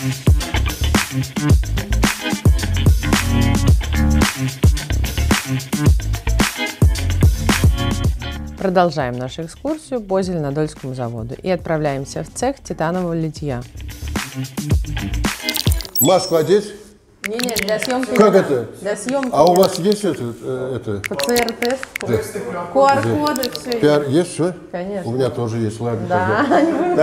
Продолжаем нашу экскурсию по Зеленодольскому заводу и отправляемся в цех титанового литья. Маску одеть? Не, для съемки. Как это? Для съемки. А у вас есть это? ПЦР-тест, QR-коды, все. PR есть все? Конечно. У меня тоже есть, ладно. Да, не вы.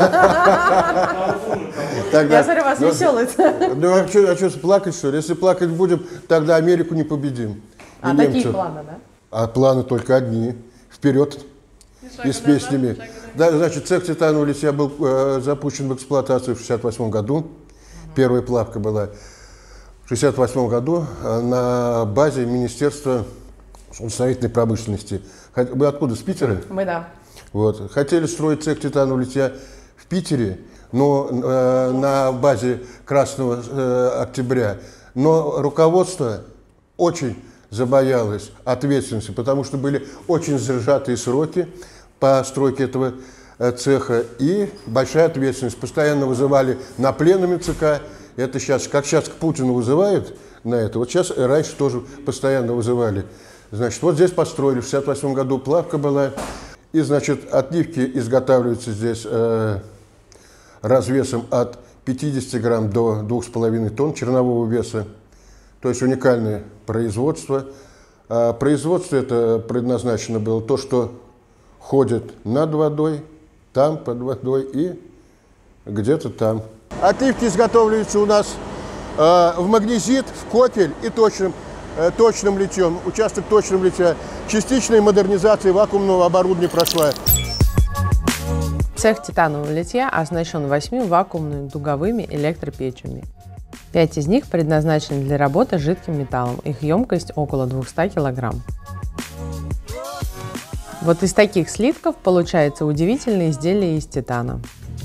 Тогда. Я смотрю, вас веселый. Ну а что, плакать что ли? Если плакать будем, тогда Америку не победим. А такие планы, да? А планы только одни. Вперед. И с песнями. Да, значит, цех титанового литья был запущен в эксплуатацию в 1968 году. Первая плавка была в 1968 году на базе Министерства строительной промышленности. Вы откуда, с Питера? Мы, да. Вот. Хотели строить цех титанового литья в Питере, но на базе Красного Октября. Но руководство очень забоялось ответственности, потому что были очень сжатые сроки по стройке этого цеха и большая ответственность. Постоянно вызывали на пленуме ЦК. Это сейчас, как сейчас к Путину вызывают на это, вот сейчас раньше тоже постоянно вызывали. Значит, вот здесь построили, в 1968 году плавка была. И, значит, отливки изготавливаются здесь развесом от 50 грамм до 2,5 тонн чернового веса. То есть уникальное производство. Производство это предназначено было то, что ходит над водой, там под водой и где-то там. Отливки изготавливаются у нас в магнезит, в кокель и точным литьем. Участок точным литья. Частичная модернизация вакуумного оборудования прошла. Цех титанового литья оснащен 8 вакуумными дуговыми электропечами. 5 из них предназначены для работы с жидким металлом. Их емкость около 200 килограмм. Вот из таких слитков получается удивительное изделие из титана.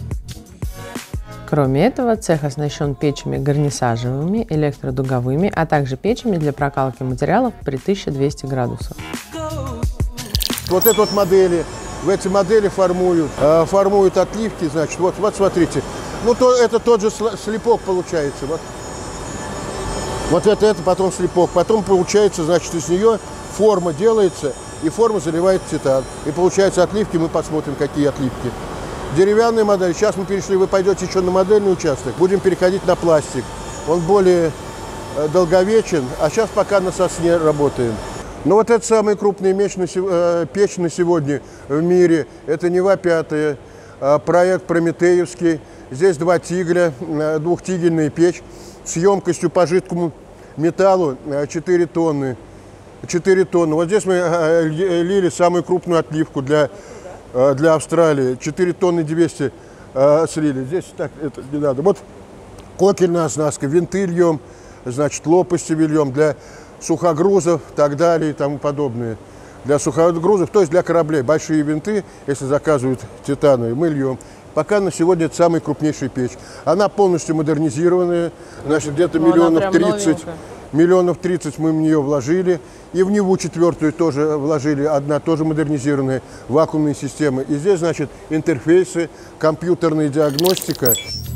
Кроме этого, цех оснащен печами гарнисажевыми, электродуговыми, а также печами для прокалки материалов при 1200 градусов. Вот это вот модели. В эти модели формуют отливки, значит, вот смотрите. Ну, это тот же слепок получается. Вот это потом слепок. Потом получается, значит, из нее форма делается, и форма заливает титан. И получается отливки, мы посмотрим, какие отливки. Деревянная модель. Сейчас мы перешли, вы пойдете еще на модельный участок. Будем переходить на пластик. Он более долговечен, а сейчас пока на сосне работаем. Ну вот это самая крупная печь на сегодня в мире. Это Нева-5, проект Прометеевский. Здесь 2 тигля, двухтигельная печь с емкостью по жидкому металлу 4 тонны. 4 тонны. Вот здесь мы лили самую крупную отливку для Австралии. 4 тонны 200 слили. Здесь так это не надо. Вот кокельная оснастка, винты льем, значит, лопасти льем для сухогрузов и так далее и тому подобное. Для сухогрузов, то есть для кораблей. Большие винты, если заказывают титановые, мы льем. Пока на сегодня это самая крупнейшая печь. Она полностью модернизированная, значит, где-то миллионов 30 мы в нее вложили. И в Неву 4 тоже вложили, одна тоже модернизированная вакуумная система. И здесь, значит, интерфейсы, компьютерная диагностика.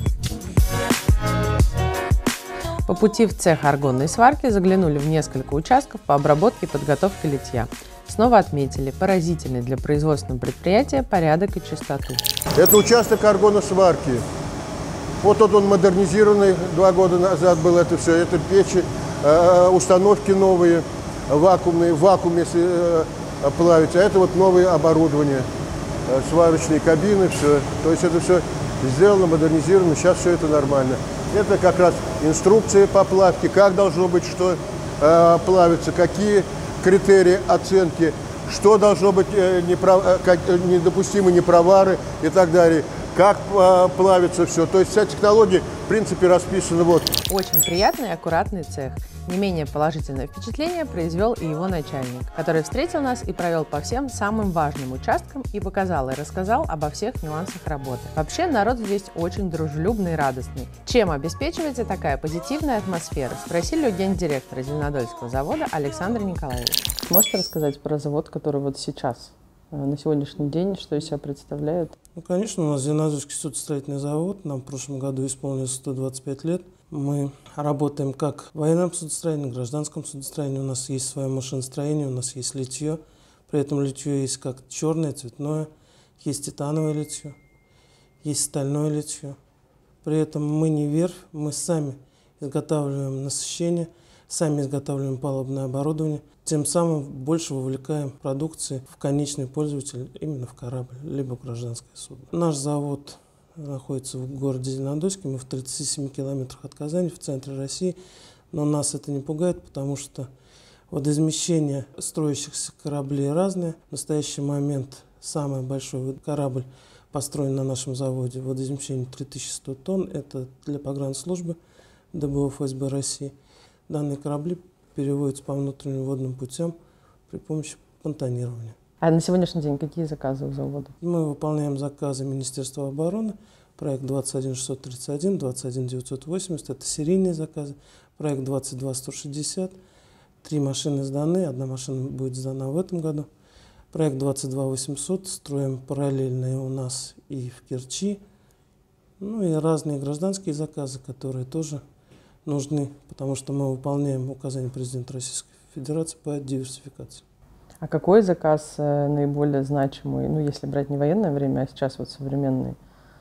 По пути в цех аргонной сварки заглянули в несколько участков по обработке и подготовке литья. Снова отметили поразительный для производственного предприятия порядок и чистоту. Это участок аргоносварки. Вот тут он модернизированный, 2 года назад было это все. Это печи, установки новые, вакуумные, в вакууме плавятся. А это вот новое оборудование, сварочные кабины, все. То есть это все сделано, модернизировано, сейчас все это нормально. Это как раз инструкция по плавке, как должно быть, что плавится, какие критерии оценки, что должно быть недопустимы непровары и так далее, как плавится все. То есть вся технология, в принципе, расписана вот. Очень приятный и аккуратный цех. Не менее положительное впечатление произвел и его начальник, который встретил нас и провел по всем самым важным участкам и показал и рассказал обо всех нюансах работы. Вообще народ здесь очень дружелюбный и радостный. Чем обеспечивается такая позитивная атмосфера? Спросили у гендиректора Зеленодольского завода Александра Николаевича. Можете рассказать про завод, который вот сейчас, на сегодняшний день, что из себя представляет? Ну, конечно, у нас Зеленодольский судостроительный завод. Нам в прошлом году исполнилось 125 лет. Мы работаем как в военном судостроении, гражданском судостроении. У нас есть свое машиностроение, у нас есть литье. При этом литье есть как черное, цветное, есть титановое литье, есть стальное литье. При этом мы не верфь, мы сами изготавливаем насыщение, сами изготавливаем палубное оборудование. Тем самым больше вовлекаем продукции в конечный пользователь, именно в корабль, либо в гражданское судно. Наш завод находится в городе Зеленодольске, мы в 37 километрах от Казани, в центре России. Но нас это не пугает, потому что водоизмещение строящихся кораблей разное. В настоящий момент самый большой корабль построен на нашем заводе, водоизмещение 3100 тонн. Это для погранслужбы ДБО ФСБ России. Данные корабли переводятся по внутренним водным путям при помощи понтонирования. А на сегодняшний день какие заказы у завода? Мы выполняем заказы Министерства обороны. Проект 21631, 21980 – это серийные заказы. Проект 22160. 3 машины сданы, 1 машина будет сдана в этом году. Проект 22800 строим параллельные у нас и в Керчи. Ну и разные гражданские заказы, которые тоже нужны, потому что мы выполняем указания президента Российской Федерации по диверсификации. А какой заказ наиболее значимый, ну если брать не военное время, а сейчас вот современный?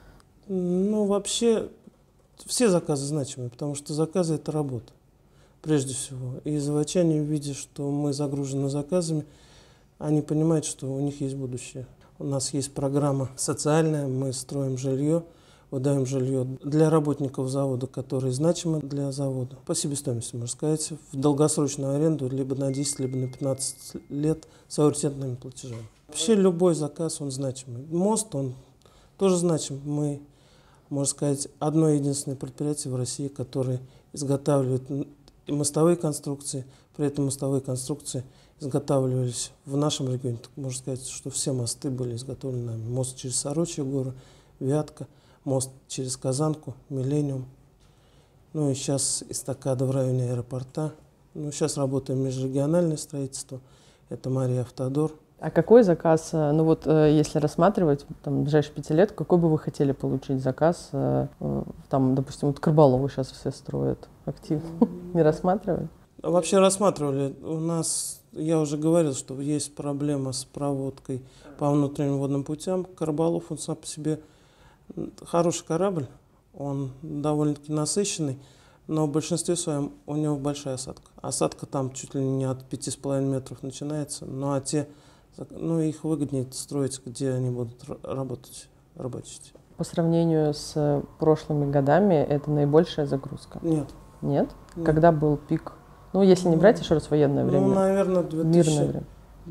Ну вообще все заказы значимые, потому что заказы – это работа. Прежде всего. И заводчане, видя, что мы загружены заказами, они понимают, что у них есть будущее. У нас есть программа социальная, мы строим жилье, выдаем жилье для работников завода, которые значимы для завода. По себестоимости, можно сказать, в долгосрочную аренду либо на 10, либо на 15 лет с ауритетными платежами. Вообще любой заказ, он значимый. Мост, он тоже значим. Мы, можно сказать, одно единственное предприятие в России, которое изготавливает мостовые конструкции. При этом мостовые конструкции изготавливались в нашем регионе. Так можно сказать, что все мосты были изготовлены нами. Мост через Сорочьи горы, Вятка, мост через Казанку, Миллениум. Ну и сейчас эстакада в районе аэропорта. Ну, сейчас работаем межрегиональное строительство. Это Мария-Автодор. А какой заказ, ну вот если рассматривать там, в ближайшие 5 лет, какой бы вы хотели получить заказ? Там, допустим, вот Карбалову сейчас все строят активно. Не рассматривали? Вообще рассматривали. У нас, я уже говорил, что есть проблема с проводкой по внутренним водным путям. Карбалов, он сам по себе хороший корабль, он довольно-таки насыщенный, но в большинстве своем у него большая осадка. Осадка там чуть ли не от 5,5 метров начинается, ну а те, ну их выгоднее строить, где они будут работать. По сравнению с прошлыми годами это наибольшая загрузка? Нет. Нет? Когда был пик? Ну, если не брать еще раз военное время. Ну, наверное, мирное время.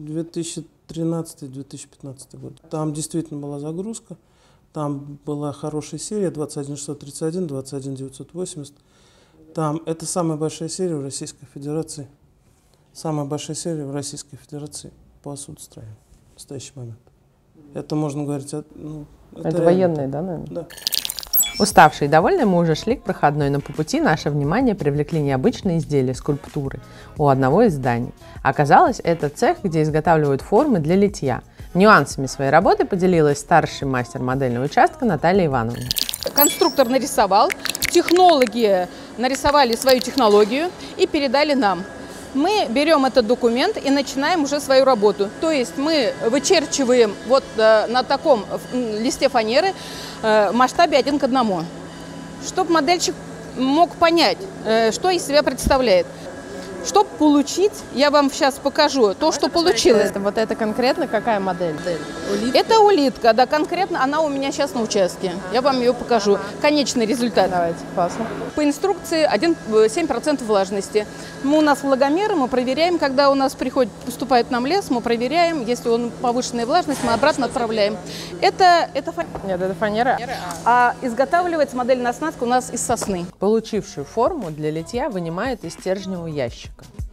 2013-2015 год. Там действительно была загрузка. Там была хорошая серия 21631, 21980. Там это самая большая серия в Российской Федерации. Самая большая серия в Российской Федерации по судостроению в настоящий момент. Это можно говорить... это военные, да, наверное? Да. Уставшие и довольные мы уже шли к проходной, но по пути наше внимание привлекли необычные изделия, скульптуры у одного из зданий. Оказалось, это цех, где изготавливают формы для литья. Нюансами своей работы поделилась старший мастер модельного участка Наталья Ивановна. Конструктор нарисовал, технологи нарисовали свою технологию и передали нам. Мы берем этот документ и начинаем уже свою работу. То есть мы вычерчиваем вот на таком листе фанеры в масштабе 1 к 1, чтобы модельщик мог понять, что из себя представляет. Чтобы получить, я вам сейчас покажу то, что получилось. Вот это конкретно какая модель? Улитка. Это улитка, да, конкретно она у меня сейчас на участке. Я вам ее покажу. Конечный результат. Давайте, классно. По инструкции 7% влажности. У нас влагомеры, мы проверяем, когда у нас поступает нам лес, мы проверяем, если он повышенная влажность, мы обратно отправляем. Это фанера. Нет, это фанера. А изготавливается модельная оснастка у нас из сосны. Получившую форму для литья вынимают из стержневого ящика.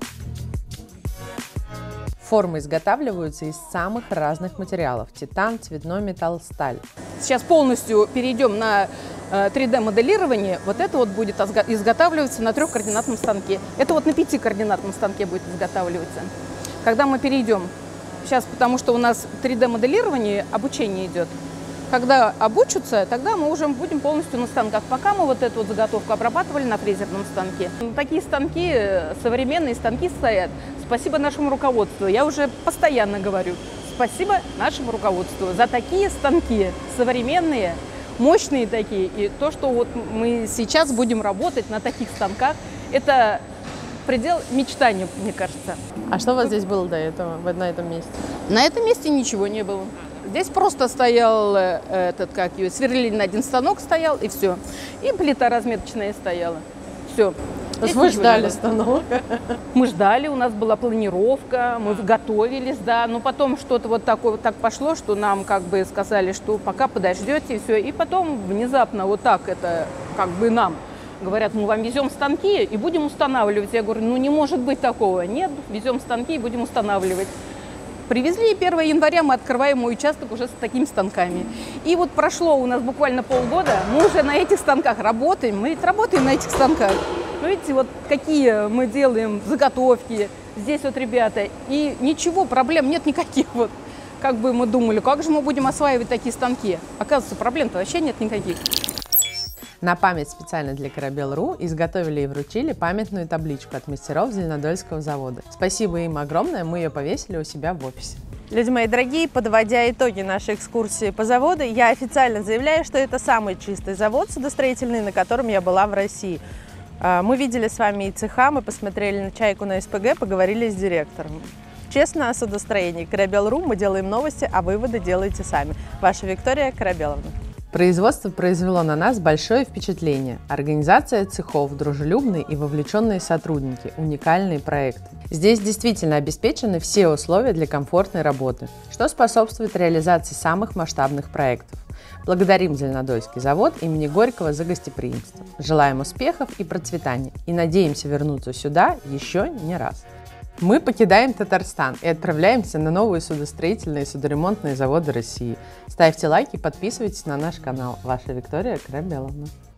Формы изготавливаются из самых разных материалов – титан, цветной металл, сталь. Сейчас полностью перейдем на 3D-моделирование. Вот это вот будет изготавливаться на 3-координатном станке. Это вот на 5-координатном станке будет изготавливаться. Когда мы перейдем, сейчас, потому что у нас 3D-моделирование, обучение идет, Когда обучатся, тогда мы уже будем полностью на станках. Пока мы вот эту вот заготовку обрабатывали на фрезерном станке. Такие станки, современные станки стоят. Спасибо нашему руководству. Я уже постоянно говорю. Спасибо нашему руководству за такие станки современные, мощные такие. И то, что вот мы сейчас будем работать на таких станках, это предел мечтания, мне кажется. А что у вас здесь было до этого, на этом месте? На этом месте ничего не было. Здесь просто стоял сверлильный один станок стоял, и все. И плита разметочная стояла. Все. То есть вы ждали станок? Мы ждали, у нас была планировка, мы готовились, да. Но потом что-то вот такое вот так пошло, что нам как бы сказали, что пока подождете, и все. И потом внезапно вот так это как бы нам говорят, мы вам везем станки и будем устанавливать. Я говорю, ну не может быть такого. Нет, везем станки и будем устанавливать. Привезли, и 1 января мы открываем мой участок уже с такими станками. И вот прошло у нас буквально полгода, мы уже на этих станках работаем, мы ведь работаем на этих станках. Видите, вот какие мы делаем заготовки здесь вот ребята, и ничего, проблем нет никаких. Вот как бы мы думали, как же мы будем осваивать такие станки? Оказывается, проблем-то вообще нет никаких. На память специально для Корабел.ру изготовили и вручили памятную табличку от мастеров Зеленодольского завода. Спасибо им огромное, мы ее повесили у себя в офисе. Люди мои дорогие, подводя итоги нашей экскурсии по заводу, я официально заявляю, что это самый чистый завод судостроительный, на котором я была в России. Мы видели с вами и цеха, мы посмотрели на чайку на СПГ, поговорили с директором. Честно о судостроении. Корабел.ру, мы делаем новости, а выводы делаете сами. Ваша Виктория Корабеловна. Производство произвело на нас большое впечатление. Организация цехов, дружелюбные и вовлеченные сотрудники, уникальные проекты. Здесь действительно обеспечены все условия для комфортной работы, что способствует реализации самых масштабных проектов. Благодарим Зеленодольский завод имени Горького за гостеприимство. Желаем успехов и процветания и надеемся вернуться сюда еще не раз. Мы покидаем Татарстан и отправляемся на новые судостроительные и судоремонтные заводы России. Ставьте лайки, подписывайтесь на наш канал. Ваша Виктория Корабеловна.